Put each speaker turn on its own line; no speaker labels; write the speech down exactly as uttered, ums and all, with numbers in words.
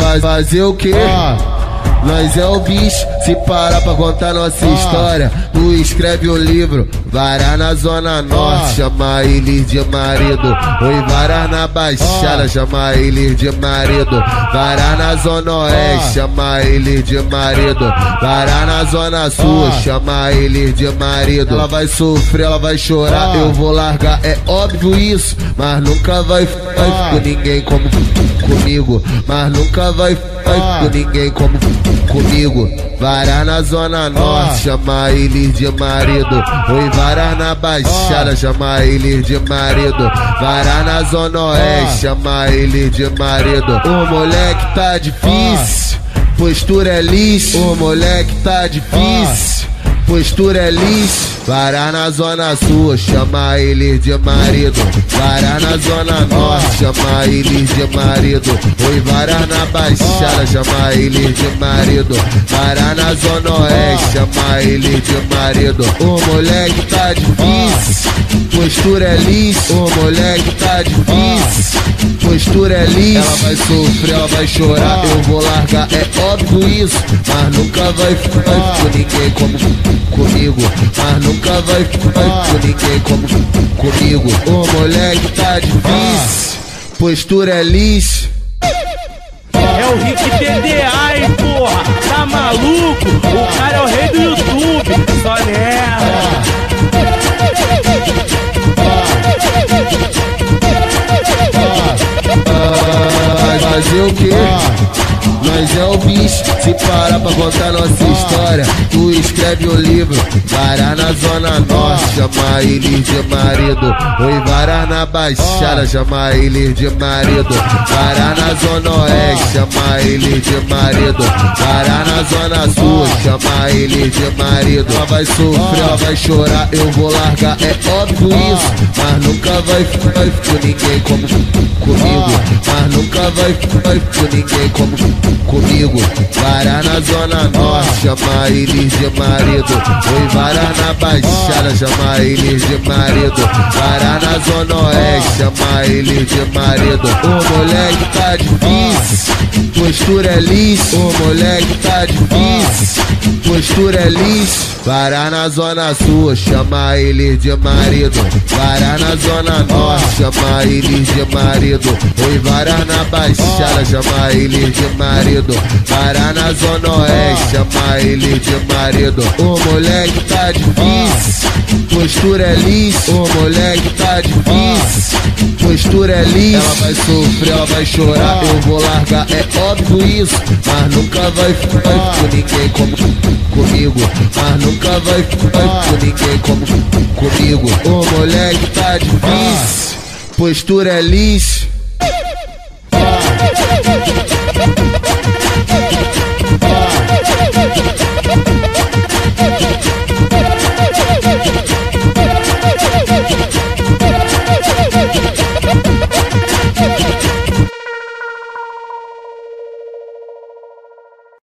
Faz, fazer o quê? Nós é o bicho, se parar pra contar nossa ah. história. Tu escreve um livro, varar na zona norte, chama eles de marido. Oi, varar na baixada, chama eles de marido. Varar na zona oeste, chama eles de marido. Varar na zona sul, chama eles de marido. Ela vai sofrer, ela vai chorar, eu vou largar, é óbvio isso. Mas nunca vai ficar com ninguém como comigo. Mas nunca vai ficar com ninguém como comigo. Varar na zona norte, chama eles de marido. Oi, varar na baixada, chama eles de marido. Varar na zona oeste, chama eles de marido. O moleque tá difícil, postura é lixo. O moleque tá difícil, postura é lixo. Varar na zona sul, chama eles de marido. Varar na zona norte, chama eles de marido. Oi, varar na baixada, chama eles de marido. Varar na zona oeste, chama eles de marido. O moleque tá difícil, postura é lixo. O moleque tá difícil, postura é lixo. Ela vai sofrer, ela vai chorar, eu vou largar, é óbvio isso. Mas nunca vai ficar com ninguém como comigo. Mas nunca vai ficar com ninguém como comigo. O moleque tá difícil, postura é lixo.
É o Rick T D A, hein, porra, tá maluco? O cara é o rei do YouTube, só nela.
Vai fazer o quê? Nós é o bicho, se parar pra contar nossa história. Tu escreve um livro, varar na zona norte, chama eles de marido. Oi, varar na baixada, chama eles de marido. Varar na zona oeste, chama eles de marido. Varar na zona sul, chama eles de marido. Ela vai sofrer, ela vai chorar, eu vou largar, é óbvio isso. Mas nunca vai ficar com ninguém como comigo. Mas nunca vai ficar com ninguém como comigo. Varar na zona norte, chama eles de marido. Oi, varar na baixada, chama eles de marido. Varar na zona oeste, chama eles de marido. O moleque tá difícil, postura é lixo. O moleque tá difícil, postura é lixo. Varar na zona sul, chama eles de marido. Varar na zona norte, chama eles de marido. Oi, varar na baixada, chama eles de marido. Varar na zona oeste, chama eles de marido. O moleque tá difícil, postura é lixo. O moleque tá difícil, postura é lixo. Ela vai sofrer, ela vai chorar, eu vou largar, é óbvio isso. Mas nunca vai ficar com ninguém como comigo. Mas nunca vai ficar com ninguém como comigo. O moleque tá difícil, postura é lixo.